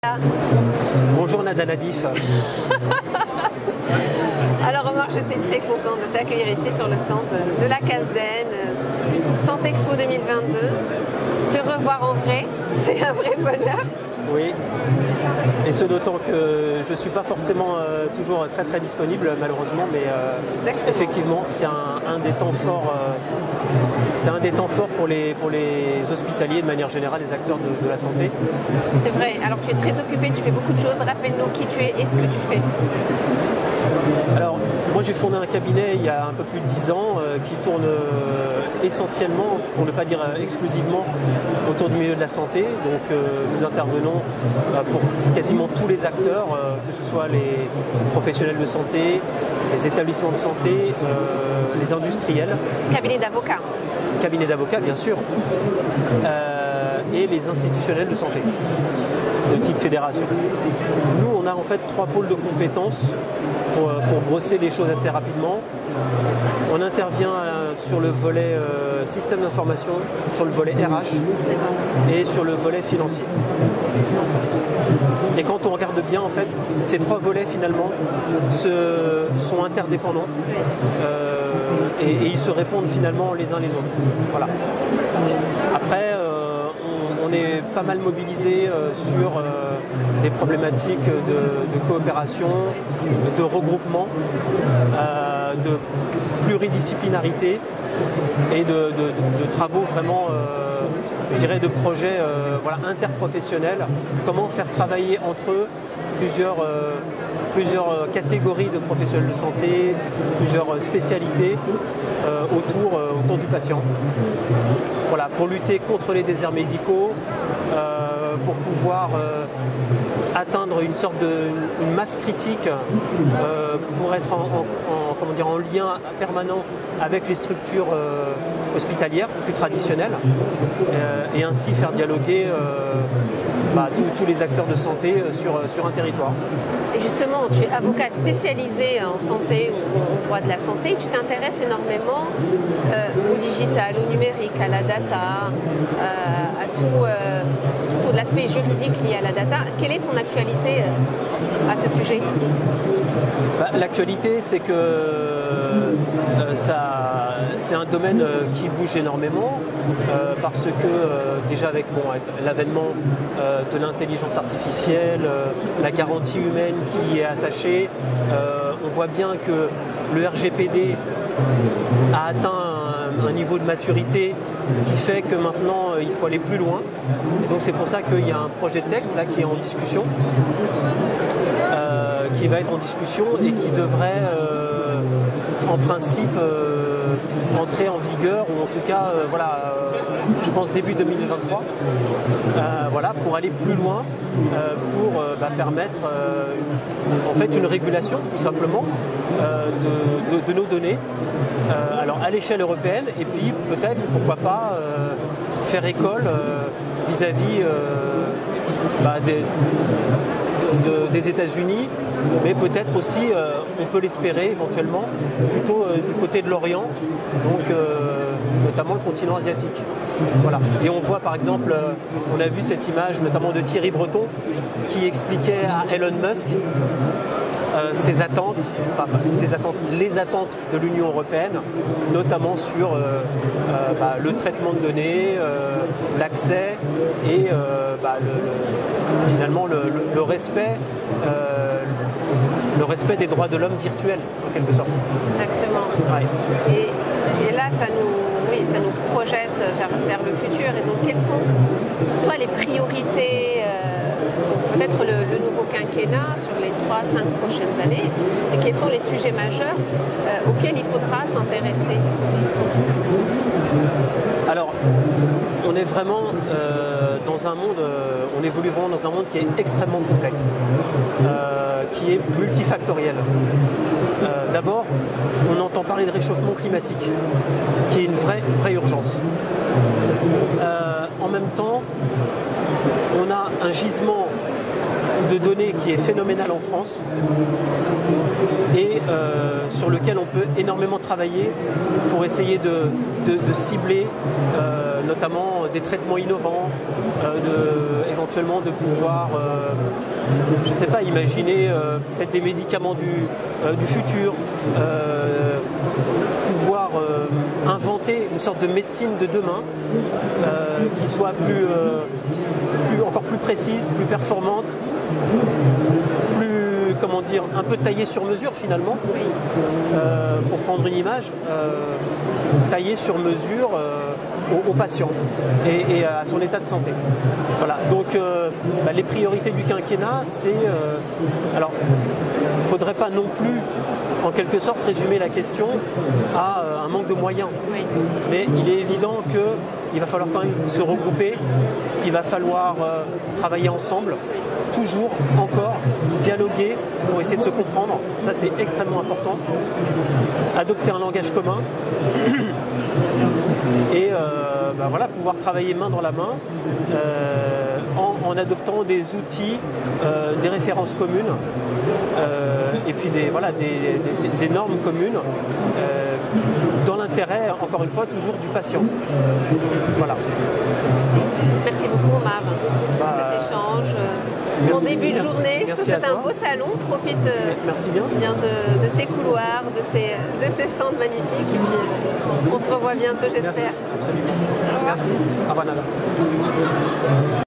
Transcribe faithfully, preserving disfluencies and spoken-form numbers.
Bonjour Nada Nadif. Alors Omar, je suis très contente de t'accueillir ici sur le stand de la Casdin, Santé Expo deux mille vingt-deux. Te revoir en vrai, c'est un vrai bonheur. Oui, et ce d'autant que je ne suis pas forcément euh, toujours très très disponible malheureusement, mais euh, effectivement c'est un, un des temps forts, euh, c'est un des temps forts pour les, pour les hospitaliers de manière générale, les acteurs de, de la santé. C'est vrai, alors tu es très occupé, tu fais beaucoup de choses, rappelle-nous qui tu es et ce que tu fais. Alors, moi j'ai fondé un cabinet il y a un peu plus de dix ans euh, qui tourne euh, essentiellement, pour ne pas dire euh, exclusivement, autour du milieu de la santé. Donc euh, nous intervenons euh, pour quasiment tous les acteurs, euh, que ce soit les professionnels de santé, les établissements de santé, euh, les industriels. Cabinet d'avocats. Cabinet d'avocats, bien sûr. Euh, et les institutionnels de santé, de type fédération. Nous, on a en fait trois pôles de compétences pour, pour brosser les choses assez rapidement. On intervient euh, sur le volet euh, système d'information, sur le volet R H et sur le volet financier. Et quand on regarde bien, en fait, ces trois volets finalement se, sont interdépendants euh, et, et ils se répondent finalement les uns les autres. Voilà. Après, euh, on, on est pas mal mobilisé euh, sur euh, des problématiques de, de coopération, de regroupement, euh, de pluridisciplinarité et de, de, de travaux vraiment, euh, je dirais, de projets euh, voilà, interprofessionnels. Comment faire travailler entre eux plusieurs, euh, plusieurs catégories de professionnels de santé, plusieurs spécialités euh, autour, euh, autour du patient. Voilà, pour lutter contre les déserts médicaux, euh, pour pouvoir euh, atteindre une sorte de une masse critique euh, pour être en, en, en, comment dire, en lien permanent avec les structures euh, hospitalières plus traditionnelles euh, et ainsi faire dialoguer euh, bah, tous les acteurs de santé sur, sur un territoire. Et justement, tu es avocat spécialisé en santé ou en droit de la santé, tu t'intéresses énormément euh, au digital, au numérique, à la data, euh, à tout, euh, tout l'aspect juridique lié à la data. Quelle est ton actualité euh, à ce sujet? Bah, l'actualité, c'est que euh, ça, c'est un domaine euh, qui bouge énormément euh, parce que euh, déjà avec, bon, avec l'avènement euh, de l'intelligence artificielle, euh, la garantie humaine qui y est attachée, euh, on voit bien que le R G P D a atteint un, un niveau de maturité qui fait que maintenant euh, il faut aller plus loin. Et donc c'est pour ça qu'il y a un projet de texte là qui est en discussion. qui va être en discussion et qui devrait euh, en principe euh, entrer en vigueur ou en tout cas euh, voilà, euh, je pense début deux mille vingt-trois euh, voilà, pour aller plus loin euh, pour euh, bah, permettre euh, une, en fait une régulation tout simplement euh, de, de, de nos données euh, alors à l'échelle européenne et puis peut-être pourquoi pas euh, faire école euh, vis-à-vis euh, bah, des De, des États-Unis, mais peut-être aussi, euh, on peut l'espérer éventuellement, plutôt euh, du côté de l'Orient, donc euh, notamment le continent asiatique. Voilà. Et on voit par exemple, euh, on a vu cette image notamment de Thierry Breton qui expliquait à Elon Musk euh, ses attentes, enfin, ses attentes, les attentes de l'Union européenne, notamment sur euh, euh, bah, le traitement de données, euh, l'accès et euh, bah, le, le, finalement le, le, le respect, euh, le respect des droits de l'homme virtuels en quelque sorte. Exactement. Ouais. Et, et là, ça nous, oui, ça nous projette vers, vers le futur. Et donc, quelles sont pour toi les priorités, euh, peut-être le, le nouveau quinquennat sur les trois à cinq prochaines années, et quels sont les sujets majeurs euh, auxquels il faudra s'intéresser? Alors, on est vraiment euh, dans un monde, euh, on évolue vraiment dans un monde qui est extrêmement complexe, euh, qui est multifactoriel. Euh, D'abord, on entend parler de réchauffement climatique, qui est une vraie, vraie urgence. Euh, en même temps, on a un gisement de données qui est phénoménal en France et euh, sur lequel on peut énormément travailler pour essayer de, de, de cibler euh, notamment des traitements innovants, euh, de, éventuellement de pouvoir euh, je ne sais pas, imaginer euh, peut-être des médicaments du, euh, du futur, euh, pouvoir euh, inventer une sorte de médecine de demain euh, qui soit plus, euh, plus, encore plus précise, plus performante, plus, comment dire, un peu taillée sur mesure finalement, euh, pour prendre une image, euh, taillée sur mesure euh, au, au patient et, et à son état de santé. Voilà. Donc euh, bah, les priorités du quinquennat, c'est... Euh, alors, il ne faudrait pas non plus, en quelque sorte, résumer la question à euh, un manque de moyens. Oui. Mais il est évident qu'il va falloir quand même se regrouper, qu'il va falloir euh, travailler ensemble, toujours, encore, dialoguer pour essayer de se comprendre. Ça, c'est extrêmement important. Adopter un langage commun et euh, bah voilà, pouvoir travailler main dans la main euh, en, en adoptant des outils, euh, des références communes euh, et puis des, voilà, des, des, des normes communes euh, dans l'intérêt, encore une fois, toujours du patient. Voilà. Merci beaucoup, Omar, pour Bah, cet échange. merci, Bon début de merci, journée, je te merci à souhaite un toi. beau salon. Profite euh, Merci bien. bien de, de ces couloirs, de ces, de ces stands magnifiques. Et puis, euh, on se revoit bientôt, Merci. j'espère. Absolument. Merci. Au revoir, Nada.